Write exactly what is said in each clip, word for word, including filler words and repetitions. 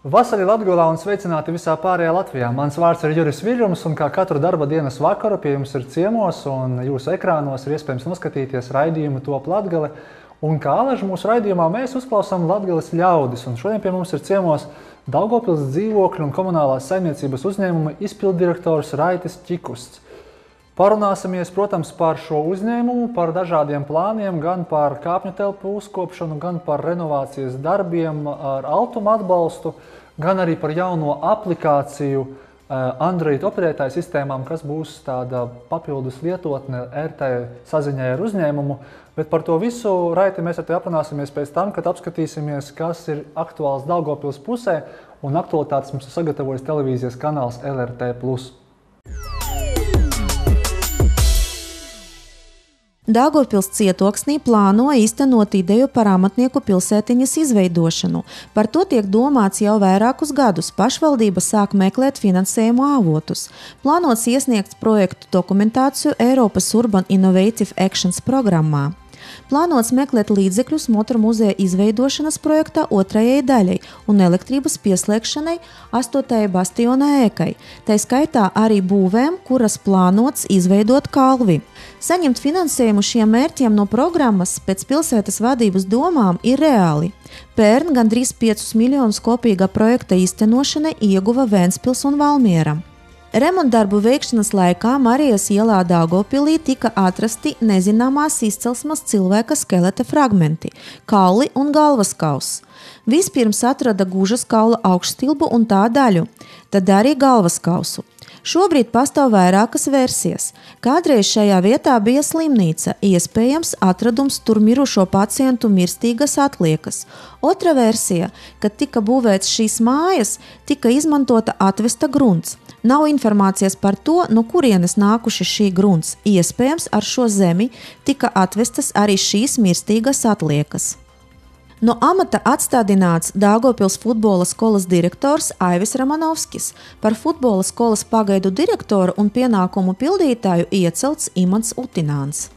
Vasarī Latgolā un sveicināti visā pārējā Latvijā. Mans vārds ir Juris Viļrums, un kā katru darba dienas vakaru pie jums ir ciemos un jūsu ekrānos ir iespējams noskatīties raidījumu Top Latgale. Un kā alaži mūsu raidījumā mēs uzklausām Latgales ļaudis, un šodien pie mums ir ciemos Daugavpils dzīvokļu un komunālās saimniecības uzņēmuma izpilddirektors Raitis Ķikusts. Parunāsimies, protams, par šo uzņēmumu, par dažādiem plāniem, gan par kāpņu telpu uzkopšanu, gan par renovācijas darbiem ar Altuma atbalstu, gan arī par jauno aplikāciju Android operētāju sistēmām, kas būs tāda papildus lietotne R T saziņai ar uzņēmumu. Bet par to visu, Raiti, mēs ar te aprunāsimies pēc tam, kad apskatīsimies, kas ir aktuāls Daugavpils pusē, un aktualitātes mums ir sagatavojis televīzijas kanāls L R T plus. Daugavpils cietoksnī plāno īstenot ideju par amatnieku pilsētiņas izveidošanu. Par to tiek domāts jau vairākus gadus. Pašvaldība sāk meklēt finansējumu avotus. Plānots iesniegt projektu dokumentāciju Eiropas Urban Innovative Actions programmā. Plānots meklēt līdzekļus Motoru muzeja izveidošanas projektā otrajai daļai un elektrības pieslēgšanai astotajai bastiona ēkai, tai skaitā arī būvēm, kuras plānots izveidot kalvi. Saņemt finansējumu šiem mērķiem no programmas pēc pilsētas vadības domām ir reāli. Pērn gandrīz piecus miljonus kopīgā projekta īstenošanai ieguva Ventspils un Valmiera. Remontdarbu veikšanas laikā Marijas ielā Daugavpilī tika atrasti nezināmās izcelsmes cilvēka skeleta fragmenti – kauli un galvaskauls. Vispirms atrada gužas kaula augšstilbu un tā daļu, tad arī galvaskausu. Šobrīd pastāv vairākas versijas. Kādreiz šajā vietā bija slimnīca, iespējams atradums tur mirušo pacientu mirstīgas atliekas. Otra versija, kad tika būvēts šīs mājas, tika izmantota atvesta grunts. Nav informācijas par to, no kurienes nākuši šī grunts. Iespējams, ar šo zemi tika atvestas arī šīs mirstīgas atliekas. No amata atstādināts Daugavpils futbola skolas direktors Aivis Ramanovskis, par futbola skolas pagaidu direktoru un pienākumu pildītāju iecelts Imants Utināns.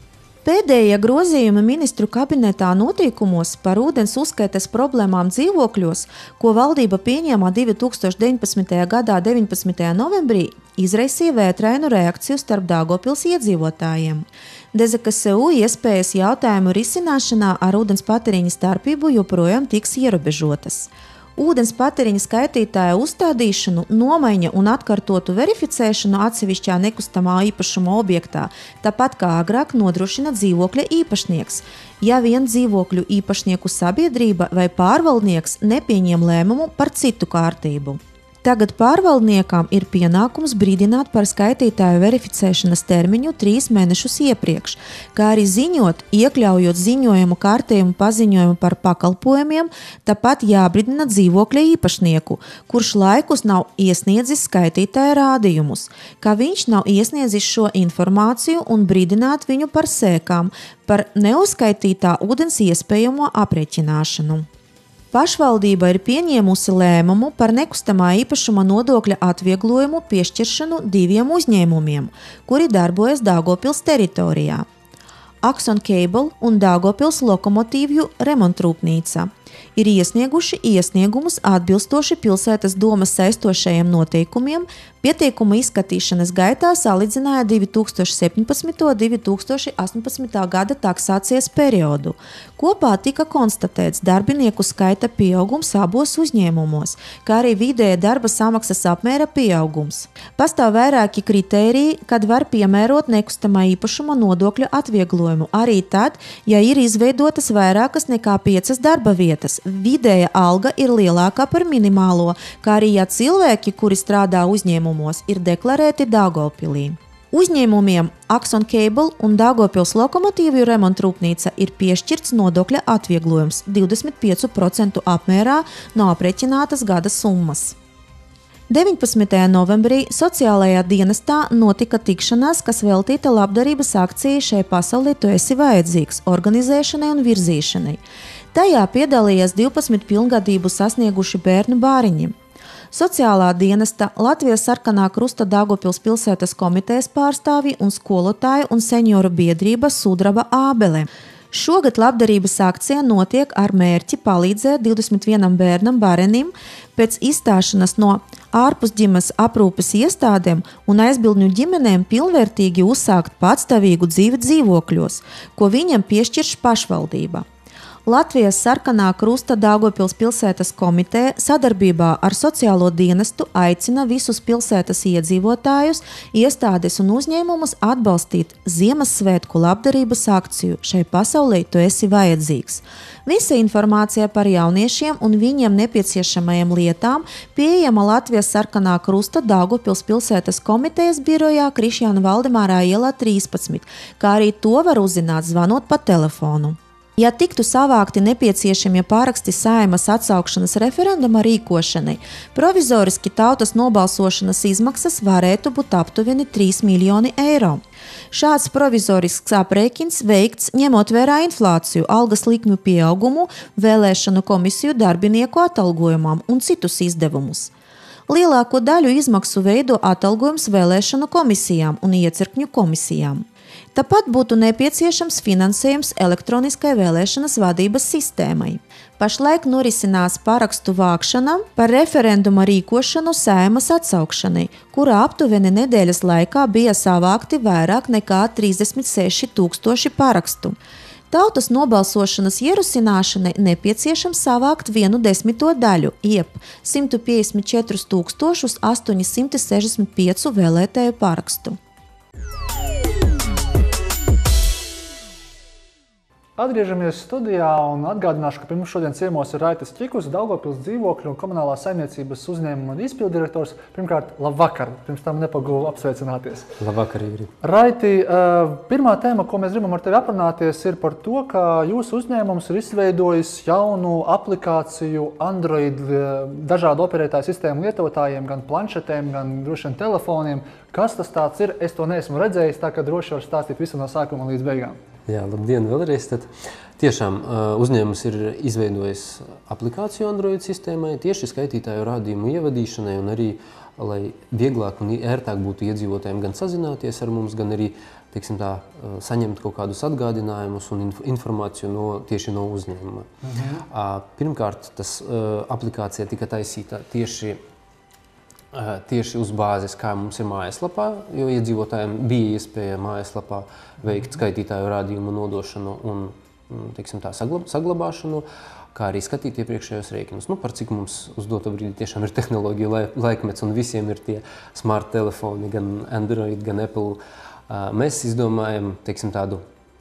Pēdējie grozījumi ministru kabinetā noteikumos par ūdens uzskaites problēmām dzīvokļos, ko valdība pieņēma divi tūkstoši deviņpadsmitajā gadā deviņpadsmitajā novembrī, izraisīja vētrainu reakciju starp Daugavpils iedzīvotājiem. D Z K S U iespējas jautājumu risināšanā ar ūdens patēriņa starpību joprojām tiks ierobežotas. Ūdens patēriņa skaitītāja uzstādīšanu, nomaiņa un atkārtotu verificēšanu atsevišķā nekustamā īpašuma objektā, tāpat kā agrāk nodrošina dzīvokļa īpašnieks, ja vien dzīvokļu īpašnieku sabiedrība vai pārvaldnieks nepieņem lēmumu par citu kārtību. Tagad pārvaldniekam ir pienākums brīdināt par skaitītāju verificēšanas termiņu trīs mēnešus iepriekš, kā arī ziņot, iekļaujot ziņojumu kārtējumu paziņojumu par pakalpojumiem, tāpat jābrīdina dzīvokļa īpašnieku, kurš laikus nav iesniedzis skaitītāja rādījumus, ka viņš nav iesniedzis šo informāciju un brīdināt viņu par sēkām, par neuzskaitītā ūdens iespējamo aprēķināšanu. Pašvaldība ir pieņēmusi lēmumu par nekustamā īpašuma nodokļa atvieglojumu piešķiršanu diviem uzņēmumiem, kuri darbojas Daugavpils teritorijā. Axon Cable un Daugavpils lokomotīvju remontrūpnīca ir iesnieguši iesniegumus atbilstoši pilsētas domas saistošajiem noteikumiem, pieteikuma izskatīšanas gaitā salīdzināja divi tūkstoši septiņpadsmitā un divi tūkstoši astoņpadsmitā gada taksācijas periodu. Kopā tika konstatēts darbinieku skaita pieaugums abos uzņēmumos, kā arī vidēja darba samaksas apmēra pieaugums. Pastāv vairāki kritēriji, kad var piemērot nekustamā īpašuma nodokļa atvieglojumu, arī tad, ja ir izveidotas vairākas nekā piecas darba vietas. Vidēja alga ir lielākā par minimālo, kā arī ja cilvēki, kuri strādā uzņēmumos, ir deklarēti Daugavpilī. Uzņēmumiem Axon Cable un Daugavpils lokomotīvju remontrūpnīca ir piešķirts nodokļa atvieglojums divdesmit pieci procenti apmērā no aprēķinātas gada summas. deviņpadsmitajā novembrī sociālajā dienestā notika tikšanās, kas veltīta labdarības akcijai Šai pasaulē tu esi vajadzīgs organizēšanai un virzīšanai. Tajā piedalījās divpadsmit pilngadību sasnieguši bērnu bāriņi. Sociālā dienesta, Latvijas Sarkanā Krusta Daugavpils pilsētas komitejas pārstāvji un skolotāju un senioru biedrība Sudraba Ābele. Šogad labdarības akcija notiek ar mērķi palīdzēt divdesmit vienam bērnam Barenim pēc izstāšanās no ārpusģimenes aprūpes iestādēm un aizbildņu ģimenēm pilnvērtīgi uzsākt patstāvīgu dzīvi dzīvokļos, ko viņam piešķirš pašvaldība. Latvijas Sarkanā Krusta Daugavpils pilsētas komiteja sadarbībā ar sociālo dienestu aicina visus pilsētas iedzīvotājus, iestādes un uzņēmumus atbalstīt Ziemassvētku labdarības akciju Šai pasaulē tu esi vajadzīgs. Visa informācija par jauniešiem un viņiem nepieciešamajām lietām pieejama Latvijas Sarkanā Krusta Daugavpils pilsētas komitejas birojā Krišjāna Valdemārā ielā trīspadsmit, kā arī to var uzzināt zvanot pa telefonu. Ja tiktu savākti nepieciešamie pāraksti Saeimas atsaukšanas referenduma rīkošanai, provizoriski tautas nobalsošanas izmaksas varētu būt aptuveni trīs miljoni eiro. Šāds provizorisks aprēķins veikts ņemot vērā inflāciju, algas likmju pieaugumu, vēlēšanu komisiju darbinieku atalgojumam un citus izdevumus. Lielāko daļu izmaksu veido atalgojums vēlēšanu komisijām un iecirkņu komisijām. Tāpat būtu nepieciešams finansējums elektroniskai vēlēšanas vadības sistēmai. Pašlaik norisinās parakstu vākšana par referenduma rīkošanu Saeimas atsaukšanai, kurā aptuveni nedēļas laikā bija savākti vairāk nekā trīsdesmit seši tūkstoši parakstu. Tautas nobalsošanas ierosināšanai nepieciešams savākt vienu desmito daļu, jeb simt piecdesmit četrus tūkstošus astoņi simti sešdesmit pieci vēlētāju parakstu. Atgriežamies studijā un atgādināšu, ka pie mums šodien ciemos ir Raitis Čikus, Daugavpils dzīvokļu un komunālās saimniecības uzņēmuma izpildirektors. Pirmkārt, labvakar, pirms tam nepagūvu apsveicināties. Labvakar, Ivri. Raiti, pirmā tēma, ko mēs gribam ar tevi aprunāties, ir par to, ka jūsu uzņēmums ir izveidojis jaunu aplikāciju Android dažādu operētāju sistēmu lietotājiem, gan planšetēm, gan droši vien telefoniem. Kas tas tāds ir? Es to neesmu redzējis, tā ka droši var stāstīt visu no sākuma līdz beigām. Jā, labdien vēlreiz. Tad tiešām uzņēmums ir izveidojis aplikāciju Android sistēmai, tieši skaitītāju rādījumu ievadīšanai un arī, lai vieglāk un ērtāk būtu iedzīvotājiem gan sazināties ar mums, gan arī, teiksim tā, saņemt kaut kādus atgādinājumus un informāciju no, tieši no uzņēmuma. Mhm. Pirmkārt, tas aplikācija tika taisīta tieši tieši uz bāzes, kā mums ir mājaslapā, jo iedzīvotājiem bija iespēja mājaslapā veikt skaitītāju rādījumu nodošanu un, teiksim tā, saglabāšanu, kā arī skatīt iepriekšējos rēķinus. Nu, par cik mums uz doto brīdi tiešām ir tehnoloģija laikmets un visiem ir tie smart telefoni, gan Android, gan Apple. Mēs izdomājam, teiksim, tādu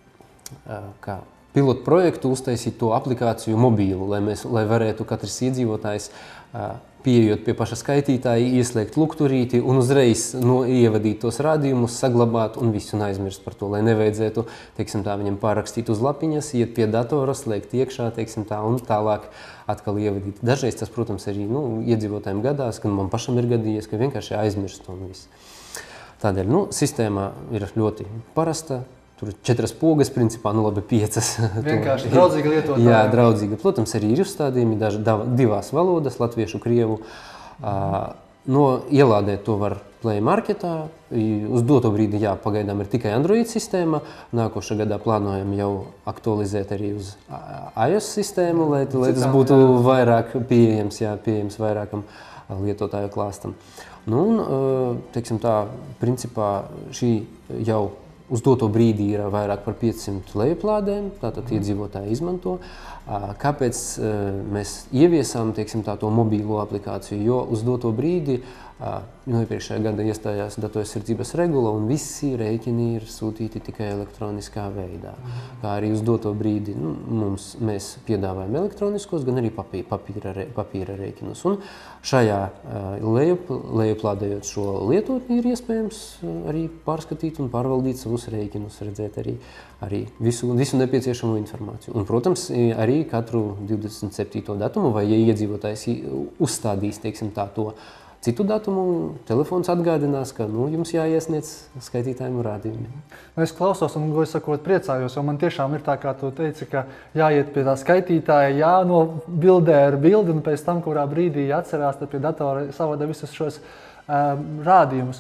kā pilotu projektu uztaisīt to aplikāciju mobīlu, lai, mēs, lai varētu katrs iedzīvotājs pieejot pie paša skaitītāja, ieslēgt lukturīti un uzreiz no, ievadīt tos rādījumus, saglabāt un visu un aizmirst par to, lai nevajadzētu, teiksim tā, viņam pārrakstīt uz lapiņas, iet pie datora, slēgt iekšā, teiksim tā, un tālāk atkal ievadīt. Dažreiz tas, protams, arī nu, iedzīvotājiem gadās, kad man pašam ir gadījies, ka vienkārši aizmirst un viss. Tādēļ, nu, sistēma ir ļoti parasta. Tur ir četras pogas, principā, nu labi, piecas. Vienkārši draudzīga lietotājiem. Jā, draudzīga. Protams, arī ir uzstādījumi daži, divās valodas, latviešu, krievu. Uh, no ielādēt to var Play Marketā. Uz doto brīdi, jā, pagaidām ir tikai Android sistēma. Nākošā gadā plānojam jau aktualizēt arī uz iOS sistēmu, lai, lai tas būtu vairāk pieejams, jā, pieejams vairākam lietotāju klāstam. Nu, un, teiksim tā, principā šī jau uz doto brīdī ir vairāk par piecsimt lejuplādēm, tātad iedzīvotāji izmanto. Kāpēc mēs ieviesām, teiksim, tā, to mobīlo aplikāciju? Jo uz doto brīdi no iepriekšējā gada iestājās datoraizsardzības regula un visi rēķini ir sūtīti tikai elektroniskā veidā. Kā arī uz doto brīdi nu, mums, mēs piedāvājam elektroniskos, gan arī papīra, papīra, papīra rēķinus. Un šajā lejup, lejuplādējot šo lietotni ir iespējams arī pārskatīt un pārvaldīt savus rēķinus, redzēt arī, arī visu, visu nepieciešamo informāciju. Un, protams, arī katru divdesmit septīto datumu, vai ja iedzīvotājs uzstādīs, teiksim tā, to citu datumu, telefons atgādinās, ka nu, jums jāiesniedz skaitītājiem rādījumi. Es klausos un, goļ sakot, priecājos, jo man tiešām ir tā, kā tu teici, ka jāiet pie tā skaitītāja, jānobildē ar bildi un pēc tam, kurā brīdī jāatcerās pie datora savada visus šos um, rādījumus.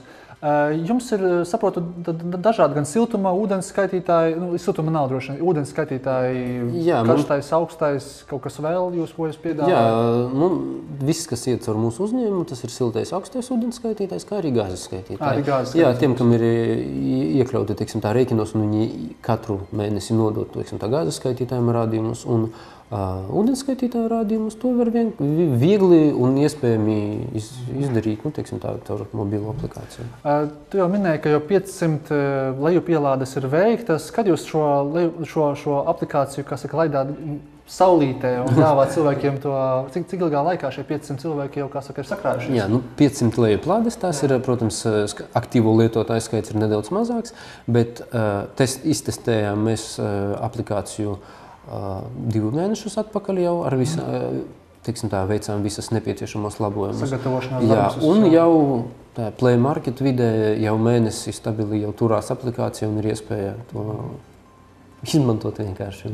Jums ir, saprotu, dažādi gan siltuma, ūdens skaitītāji, nu, siltuma nav droši, ūdens skaitītāji, jā, karstais, man... augstais, kaut kas vēl jūs, ko jūs piedāvājat? Jā, nu, viss, kas iet caur mūsu uzņēmumu, tas ir siltais, augstais ūdens skaitītājs, kā arī gāzes skaitītāji. Arī gāzes jā, tiem, kam ir iekļauti, teiksim, tā rēķinos, un viņi katru mēnesi nodot, teiksim, tā gāzes skaitītājiem rādījumus, un Uh, ūdenskaitītāju rādījumus, to var vien, viegli un iespējami iz, izdarīt, nu, teiksim, tā, caur mobilo aplikāciju. Uh, tu jau minēji, ka jau piecsimt uh, lejupielādes ir veiktas. Kad jūs šo, šo, šo aplikāciju, kā saka, laidāt saulītē un ļāvāt cilvēkiem to, cik, cik ilgā laikā šie piecsimt cilvēki jau, kā saka, ir sakrājušies? Jā, nu, piecsimt lejupielādes, tās ir, protams, aktīvo lietotāju skaits ir nedaudz mazāks, bet uh, test, iztestējām mēs uh, aplikāciju Uh, divu mēnešus atpakaļ jau ar visu, uh, teiksim tā, veicām visas nepieciešamos labojumus. Sagatavošanās jā, darbus. Un jau tā Play Market vidē jau mēnesi stabili jau turās aplikācija un ir iespēja to izmantot vienkārši.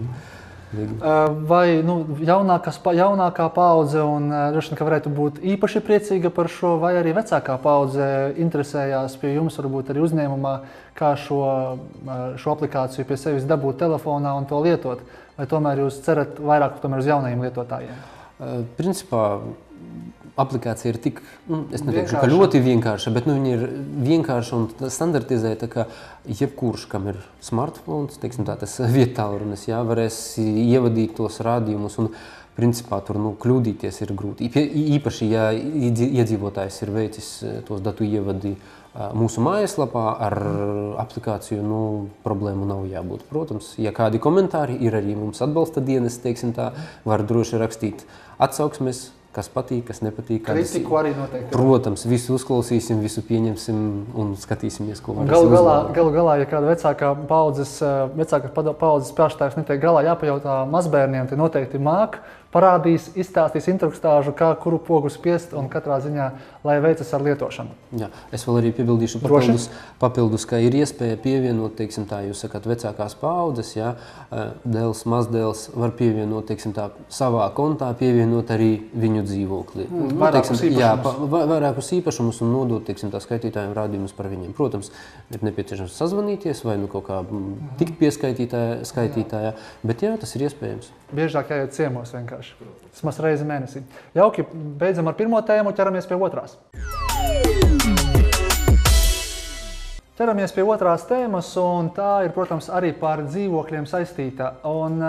Vai nu, jaunākās, jaunākā paudze un droši vien, ka varētu būt īpaši priecīga par šo, vai arī vecākā paudze interesējās pie jums, varbūt arī uzņēmumā, kā šo, šo aplikāciju pie sevis dabūt telefonā un to lietot? Vai tomēr jūs cerat vairāk tomēr uz jaunajiem lietotājiem? Principā aplikācija ir tik, nu, es neteikšu, ka ļoti vienkārša, bet nu, viņa ir vienkārša un standartizēta, ka jebkurš, kam ir smartphones, teiksim tā, tas viedtālrunis, jā, varēs ievadīt tos rādījumus un principā tur nu, kļūdīties ir grūti. Īpaši, ja iedzīvotājs ir veicis tos datu ievadi mūsu mājaslapā ar aplikāciju, nu, problēmu nav jābūt. Protams, ja kādi komentāri ir arī mums atbalsta dienas, teiksim tā, var droši rakstīt atsauksmes, kas patīk, kas nepatīk. Kritiku arī noteikti. Protams, visu uzklausīsim, visu pieņemsim un skatīsimies, ko varēsim galu galā, uzlabot. Galu galā, ja kāda vecākā paudzes, vecākā paudzes pārstāvs netiek galā jāpajautā mazbērniem, tad noteikti māk, parādīs, izstāstīs instruktāžu, kā kuru pogu spiest un katrā ziņā, lai veicas ar lietošanu. Jā, es vēl arī piebildīšu papildus, papildus, ka ir iespēja pievienot, teiksim tā, jūs sakat, vecākās paudzes, jā, dēls, mazdēls var pievienot, teiksim tā, savā kontā, pievienot arī viņu dzīvokli. Mm, nu, vairākus teiksim, īpašumus. Jā, pa, vairākus īpašumus un nodot, teiksim tā, skaitītājiem rādījumus par viņiem. Protams, ir nepieciešams sazvanīties vai nu kaut kā tikt pieskaitītājā, skaitītājā, bet jā, tas ir iespējams. Biežāk jāiet ciemos vienkārši. Vismaz reizi mēnesī. Jauki, beidzam ar pirmo tēmu, ķeramies pie otrās. Ķeramies pie otrās tēmas, un tā ir, protams, arī par dzīvokļiem saistīta. Un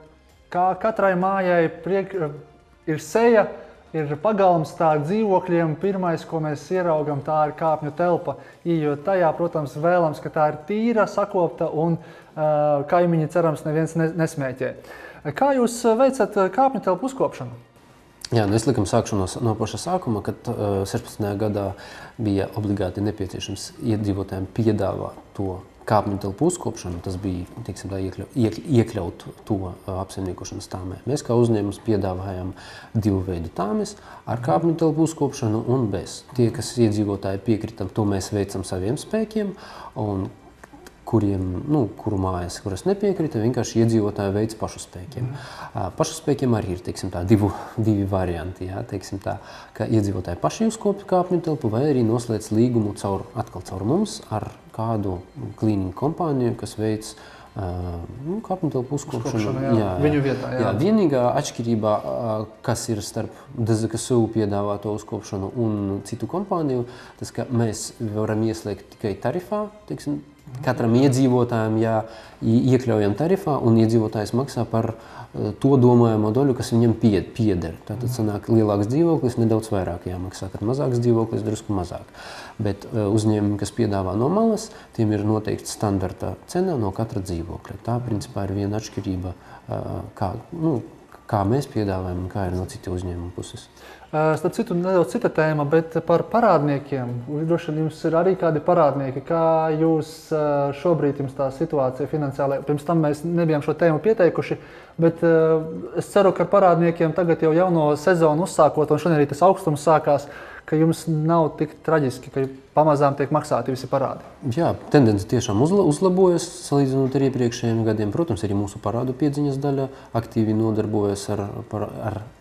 kā katrai mājai priek, ir seja, ir pagalms, tā ar dzīvokļiem. Pirmais, ko mēs ieraugam, tā ir kāpņu telpa. Ījot tajā, protams, vēlams, ka tā ir tīra, sakopta un uh, kaimiņi, cerams, neviens nesmēķē. Kā jūs veicat kāpņu telpu uzkopšanu? Jā, nu es likam sākšu no, no paša sākuma, kad uh, sešpadsmitajā gadā bija obligāti nepieciešams iedzīvotājiem piedāvāt to kāpņu telpu uzkopšanu. Tas bija, teiksim, tā, iekļaut, iek, iekļaut to uh, apsaimniekošanas tāmē. Mēs kā uzņēmums piedāvājam divu veidu tāmes ar kāpņu telpu uzkopšanu un bez. Tie, kas iedzīvotāji piekritam, to mēs veicam saviem spēkiem, un kuriem, nu, kuru mājas, kuras nepiekrita, vienkārši iedzīvotāji veids pašu spēkiem. Mm. Pašu spēkiem arī ir, teiksim tā, divu, divi varianti, jā, teiksim tā, ka iedzīvotāji paši uzkopja kāpņu telpu vai arī noslēdz līgumu caur, atkal caur mums ar kādu cleaning kompāniju, kas veids uh, nu, kāpņu telpu uzkopšanu. Uzkopšanu, jā, jā, viņu vietā, jā. Jā, vienīgā atšķirība, kas ir starp D Z K S U piedāvāto uzkopšanu un citu kompāniju, tas, ka mēs varam ieslēgt tikai tarifā, teiksim, katram iedzīvotājam jā, iekļaujam tarifā, un iedzīvotājs maksā par uh, to domājamo daļu, kas viņam pied, pieder. Tātad sanāk lielāks dzīvoklis, nedaudz vairāk jāmaksā, kad mazāks dzīvoklis, drusku mazāk. Bet uh, uzņēmumi, kas piedāvā no malas, tiem ir noteikti standarta cena no katra dzīvokļa. Tā, principā, ir viena atšķirība, uh, kā, nu, kā mēs piedāvājam un kā ir no citu uzņēmumu puses. Starp citu, nedaudz cita tēma, bet par parādniekiem. Droši vien jums ir arī kādi parādnieki. Kā jūs šobrīd jums tā situācija finansiālajā? Pirms tam mēs nebijām šo tēmu pieteikuši, bet es ceru, ka ar parādniekiem tagad jau jauno sezonu uzsākot, un šodien arī tas augstums sākās, ka jums nav tik traģiski, ka pamazām tiek maksāti visi parādi. Jā, tendence tiešām uzla, uzlabojas salīdzinot ar iepriekšējiem gadiem. Protams, arī mūsu parādu piedziņas daļa aktīvi nodarbojas ar, par, ar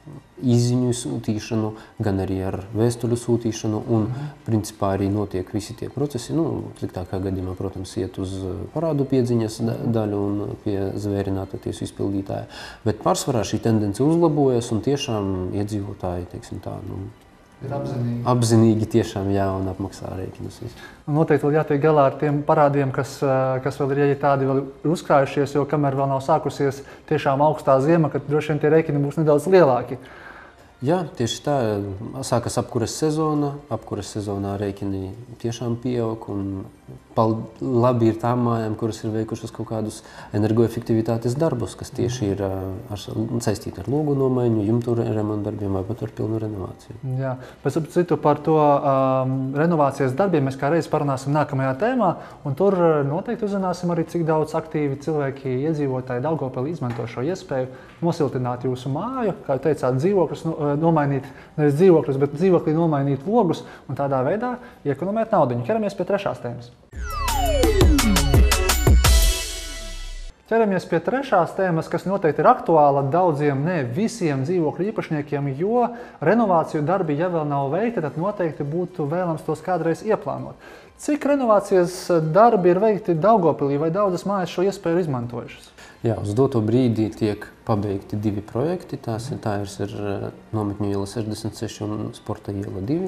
izziņu sūtīšanu, gan arī ar vēstuļu sūtīšanu, un principā arī notiek visi tie procesi. Nu, sliktākā gadījumā, protams, iet uz parādu piedziņas daļu un pie zvērināta tiesu izpildītāja, bet pārsvarā šī tendence uzlabojas un tiešām iedzīvotāji, teiksim tā, nu, ir apzinīgi. Apzinīgi tiešām jā, un apmaksā rēķinus. Noteikti vēl jātiek galā ar tiem parādiem, kas, kas vēl ir, ja tādi vēl ir uzkrājušies, jo kamēr vēl nav sākusies tiešām augstā ziema, kad droši vien tie rēķini būs nedaudz lielāki. Jā, tieši tā. Sākas apkures sezona, apkures sezonā rēķini tiešām pieaug, un labi ir tām mājām, kuras ir veikušas kaut kādus energoefektivitātes darbus, kas tieši ir ar, saistīti ar logu nomaiņu, jumtu remontu darbiem vai pat ar pilnu renovāciju. Jā, pēc citu par to um, renovācijas darbiem mēs kā reiz parunāsim nākamajā tēmā, un tur noteikti uzzināsim arī, cik daudz aktīvi cilvēki, iedzīvotāji Daugavpilī izmanto šo iespēju nosiltināt jūsu māju, kā jūs teicāt, dzīvokļus nomainīt, nevis dzīvokļus, bet dzīvoklī nomainīt logus un tādā veidā iekonomēt naudiņu. Ķeramies pie trešās tēmas. Ķeramies pie trešās tēmas, kas noteikti ir aktuāla daudziem, ne visiem dzīvokļu īpašniekiem, jo renovāciju darbi, ja vēl nav veikti, tad noteikti būtu vēlams tos kādreiz ieplānot. Cik renovācijas darbi ir veikti Daugavpilī, vai daudzas mājas šo iespēju ir izmantojušas? Jā, uz doto brīdī tiek pabeigti divi projekti. Tās ir, tā ir Nometņu iela sešdesmit seši un Sporta iela divi.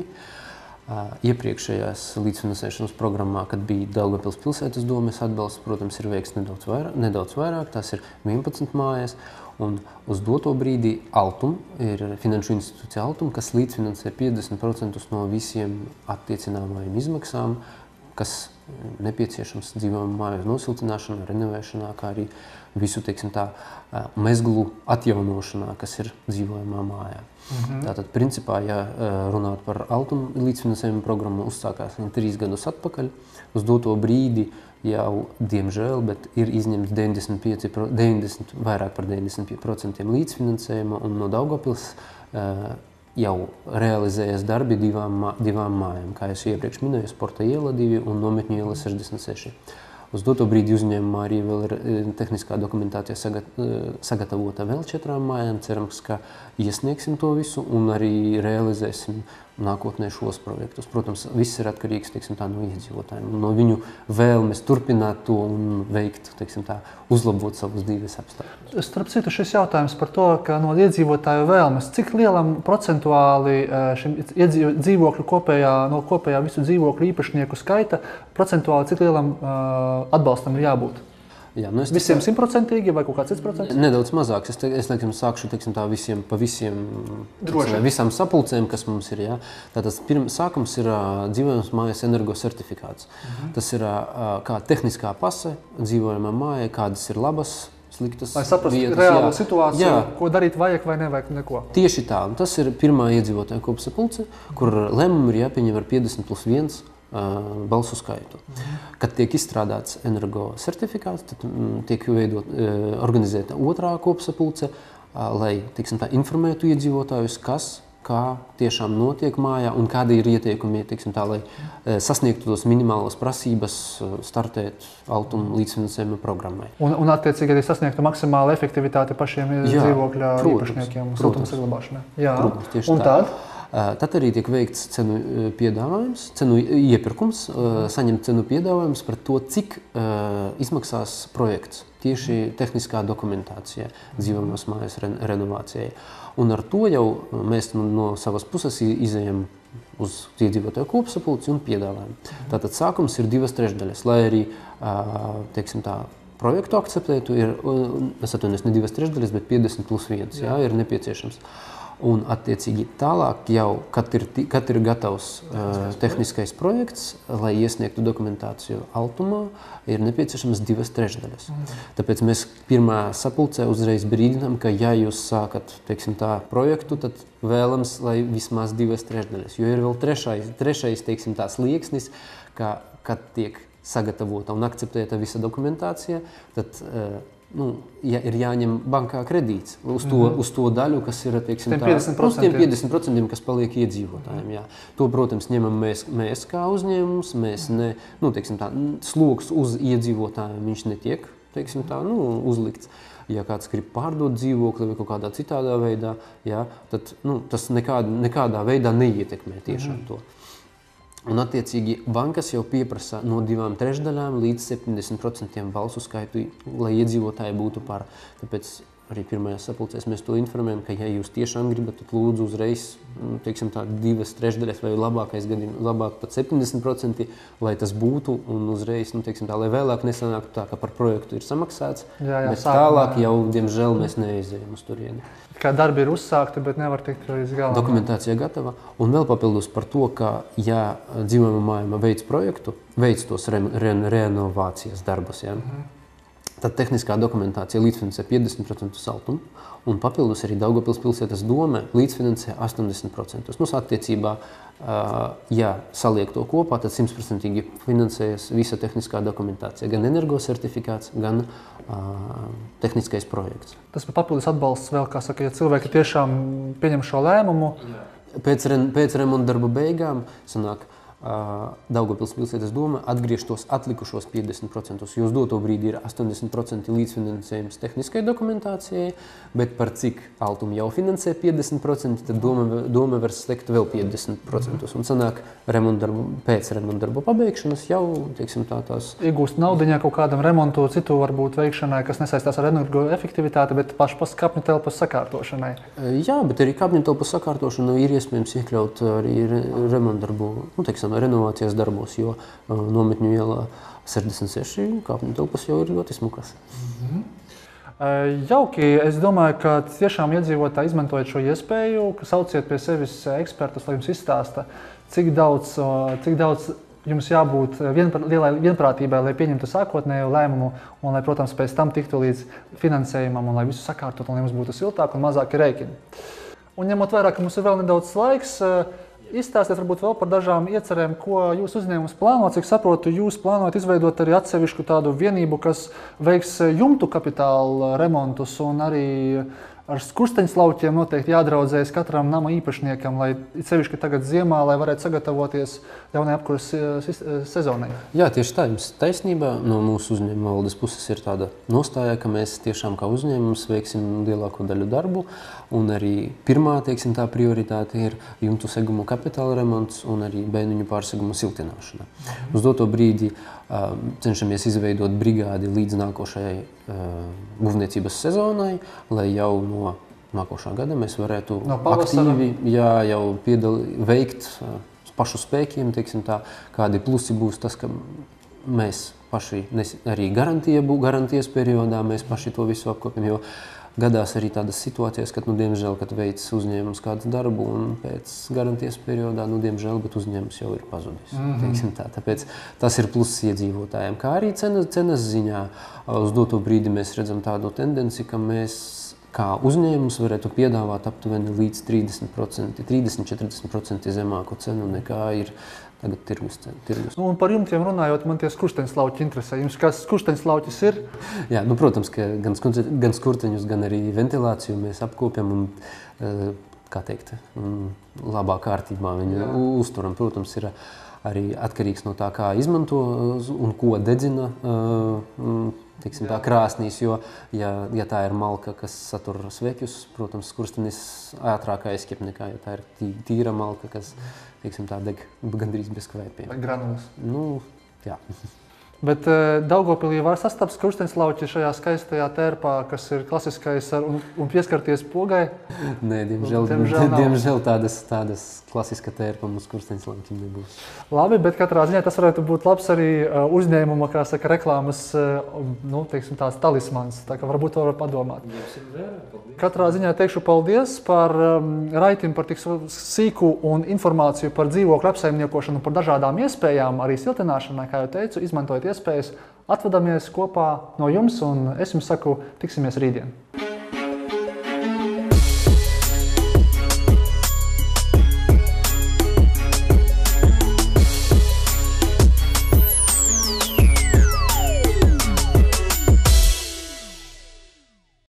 Iepriekšējās līdzfinansēšanas programmā, kad bija Daugavpils pilsētas domes atbalsts, protams, ir veikts nedaudz vairāk, nedaudz vairāk. Tās ir vienpadsmit mājas. Un uz doto brīdī Altum ir finanšu institūcija Altum, kas līdzfinansē piecdesmit procentus no visiem attiecināmajiem izmaksām, kas nepieciešams dzīvojamo māju nosiltināšanā, renovēšanā, kā arī visu, teiksim tā, mezglu atjaunošanā, kas ir dzīvojamā mājā. Mm-hmm. Tātad, principā, ja runāt par Altum līdzfinansējumu programmu, uzsākās trīs gadus atpakaļ. Uz doto brīdi jau, diemžēl, bet ir izņemts deviņdesmit pieci, deviņdesmit, vairāk par deviņdesmit pieci procenti līdzfinansējuma, un no Daugavpils jau realizējas darbi divām, divām mājām, kā es iepriekš minēju, Sporta iela divi un Nometņu iela sešdesmit seši. Uz doto brīdi uzņēmumā arī vēl ir tehniskā dokumentācija sagatavota vēl četrām mājām. Cerams, ka iesniegsim to visu un arī realizēsim nākotnē šos projektus. Protams, viss ir atkarīgs, teiksim tā, no iedzīvotājiem, no viņu vēlmes turpināt to un veikt, teiksim tā, uzlabot savus dzīves apstākļus. Starp citu, šis jautājums par to, ka no iedzīvotāju vēlmes, cik lielam procentuāli šim dzīvokļu kopējā, no kopējā visu dzīvokļu īpašnieku skaita, procentuāli cik lielam uh, atbalstam ir jābūt? Jā, nu visiem simtprocentīgi vai kaut kāds cits procents? Nedaudz mazāks. Es, te, es teiksim, sākšu teiksim, tā visiem, pa visiem, teiksim, visām sapulcēm, kas mums ir. Jā. Tātad pirms sākums ir uh, dzīvojamās mājas energosertifikāts. Mhm. Tas ir uh, kā tehniskā pase dzīvojamā mājai, kādas ir labas, sliktas lai saprastu vietas. Reālo jā. situāciju, jā. Ko darīt vajag vai nevajag neko. Tieši tā. Tas ir pirmā iedzīvotāja kopsapulce, kur lēmumi ir jāpieņem ar piecdesmit plus viens balsu skaitu. Mhm. Kad tiek izstrādāts energo certifikāts, tad m, tiek veidot, e, organizēta otrā kopsapulce, a, lai, teiksim tā, informētu iedzīvotājus, kas, kā tiešām notiek mājā un kādi ir ieteikumi, teiksim tā, lai e, sasniegtu tos minimālas prasības startēt Altum līdzfinansējuma programmai. Un, un attiecīgi arī sasniegtu maksimālu efektivitāti pašiem jā, dzīvokļa protams, īpašniekiem un protams, siltumsaglabāšanai. Jā, protams, tieši un tā. tad? Tad arī tiek veikts cenu piedāvājums, cenu iepirkums, saņemt cenu piedāvājums par to, cik uh, izmaksās projekts tieši tehniskā dokumentācijā, dzīvojamās mājas ren renovācijai. Un ar to jau mēs no savas puses izejam uz iedzīvotāju kopsapulci un piedāvājam. Tātad sākums ir divas trešdaļas, lai arī, uh, teiksim tā, projektu akceptētu, ir, es atvainojos, ne divas trešdaļas, bet piecdesmit plus viens, jā, ir nepieciešams. Un, attiecīgi, tālāk jau, kad ir, kad ir gatavs uh, tehniskais projekts, lai iesniegtu dokumentāciju Altumā, ir nepieciešamas divas trešdaļas. Mm. Tāpēc mēs pirmā sapulcē uzreiz brīdinām, ka, ja jūs sākat, teiksim tā, projektu, tad vēlams, lai vismaz divas trešdaļas. Jo ir vēl trešais, trešais teiksim tā, slieksnis, ka, kad tiek sagatavota un akceptēta visa dokumentācija, tad uh, nu, ja ir jāņem bankā kredīts uz to, mm-hmm. uz to daļu, kas ir, teiksim, tā, uz tiem piecdesmit procentiem, kas paliek iedzīvotājiem. Jā. To, protams, ņemam mēs, mēs kā uzņēmums, mēs ne, nu, teiksim tā, sloks uz iedzīvotājiem viņš netiek, teiksim tā, nu, uzlikts. ja kāds grib pārdot dzīvokli vai kaut kādā citādā veidā, jā, tad nu, tas nekādā, nekādā veidā neietekmē tiešām to. Un, attiecīgi, bankas jau pieprasa no divām trešdaļām līdz septiņdesmit procentiem balsu skaitu, lai iedzīvotāji būtu par. Tāpēc arī pirmajās sapulcēs mēs to informējam, ka, ja jūs tiešām gribat, tad lūdzu uzreiz, teiksim tā, divas trešdaļas vai labākais gadījums, labāk pat septiņdesmit procenti, lai tas būtu un uzreiz, nu, teiksim tā, lai vēlāk nesanāktu tā, ka par projektu ir samaksāts, jā, jā, bet sākumā, tālāk jau, diemžēl, mēs neizējam uz turieni. Kā darbi ir uzsākti, bet nevar tikt līdz galam. Dokumentācija gatava. Un vēl papildus par to, ka, ja dzīvojamā mājuma veids projektu, veids tos re, re, renovācijas darbus, ja, mhm. tad tehniskā dokumentācija līdzfinansē piecdesmit procentus saltumu, un papildus arī Daugavpils pilsētas dome līdzfinansē astoņdesmit procentus. Nu, attiecībā, ja saliek to kopā, tad simtprocentīgi finansējas visa tehniskā dokumentācija, gan energosertifikāts, gan uh, tehniskais projekts. Tas papildus atbalsts vēl, kā saka, ja cilvēki tiešām pieņem šo lēmumu. Pēc, pēc remonta darbu beigām sanāk, Uh, Daugavpils pilsētas doma atgriež tos atlikušos piecdesmit procentus, jo uz doto brīdi ir astoņdesmit procenti līdzfinansējums tehniskai dokumentācijai, bet par cik Altuma jau finansē piecdesmit procenti, tad doma, doma var slēgt vēl piecdesmit procentus. Un sanāk, remontdarbu, pēc remonta darbu pabeigšanas jau, teiksim tā, tās... Iegūst naudiņā kaut kādam remontu, citu varbūt veikšanai, kas nesaistās ar energoefektivitāti, bet pašpas kapņu telpas sakārtošanai. Uh, jā, bet arī kapņu telpas sakārtošanu ir iespējams iekļaut arī re, remontdarbu, nu, teiksim, renovācijas darbos, jo uh, Nometņu ielā sešdesmit seši kāpņu telpas jau ir ļoti smukas. Mm-hmm. uh, jauki, es domāju, ka tiešām iedzīvotāji izmantojot šo iespēju, ka sauciet pie sevis ekspertus, lai jums izstāsta, cik daudz, uh, cik daudz jums jābūt vienpr lielai vienprātībai, lai pieņemtu sākotnējo lēmumu un lai, protams, pēc tam tiktu līdz finansējumam un lai visu sakārtot un lai mums būtu siltāk un mazāki rēķini. Un ņemot vērā, ka mums ir vēl nedaudz laiks, uh, izstāstiet varbūt vēl par dažām iecerēm, ko jūs uzņēmums plāno. Cik saprotu, jūs plānojat izveidot arī atsevišķu tādu vienību, kas veiks jumtu kapitāla remontus un arī ar skursteņslauķiem noteikti jādraudzējas katram nama īpašniekam, lai sevišķi tagad ziemā, lai varētu sagatavoties jaunai apkuras sezonai. Jā, tieši tā, jums taisnība. No mūsu uzņēmuma valdes puses ir tāda nostāja, ka mēs tiešām kā uzņēmums veiksim lielāko daļu darbu, un arī pirmā, teiksim, tā prioritāte ir jumtu segumu kapitāla remonts un arī bēniņu pārsegumu siltināšana. Mm. Uz doto brīdi uh, cenšamies izveidot brigādi līdz nākošajai uh, būvniecības sezonai, lai jau no nākošā gada mēs varētu no aktīvi jā, jau piedali, veikt uh, pašu spēkiem, teiksim tā, kādi plusi būs tas, ka mēs paši nes, arī garantija bū, garantijas periodā, mēs paši to visu apkopjam, jo gadās arī tādas situācijas, kad, nu, diemžēl, kad veic uzņēmums kādu darbu un pēc garantijas periodā, nu, diemžēl, bet uzņēmums jau ir pazudis. Mm-hmm. Teiksim tā. Tāpēc tas ir pluss iedzīvotājiem. Kā arī cenas, cenas ziņā uz doto brīdi mēs redzam tādu tendenci, ka mēs kā uzņēmums varētu piedāvāt aptuveni līdz trīsdesmit procenti, trīsdesmit līdz četrdesmit procenti zemāku cenu nekā ir tagad tirgus cena. Tirgus. Nu, un par jumtiem runājot, man tie skursteņslauķi interesē. Jums kāds skursteņslauķis ir? Jā, nu, protams, ka gan, gan skurteņus, gan arī ventilāciju mēs apkopjam un, kā teikt, labā kārtībā viņu Jā. uzturam. Protams, ir arī atkarīgs no tā, kā izmanto un ko dedzina, teiksim, tā krāsnīs, jo, ja, ja tā ir malka, kas satur svekļus, protams, skurstenis ātrāk aizķep nekā, ja tā ir tīra malka, kas, teiksim, tā deg gandrīz bez kvēpiem. Vai granulas. Nu, jā. Bet Daugavpilī var sastapt skursteņslauķi šajā skaistajā tērpā, kas ir klasiskais ar, un, un pieskarties pogai? Nē, diemžēl, diemžēl, diemžēl tādas, tādas klasiska tērpa mums skursteņslauķim nebūs. Labi, bet katrā ziņā tas varētu būt labs arī uzņēmuma, kā saka, reklāmas, nu, teiksim, tās talismans. Tā kā varbūt to var padomāt. Katrā ziņā teikšu paldies par um, Raitim, par tik sīku un informāciju par dzīvokļu apsaimniekošanu, par dažādām iespējām, arī siltināšanai, kā jau teicu, izmantojot iespējas. Atvadamies kopā no jums un es jums saku, tiksimies rītdien.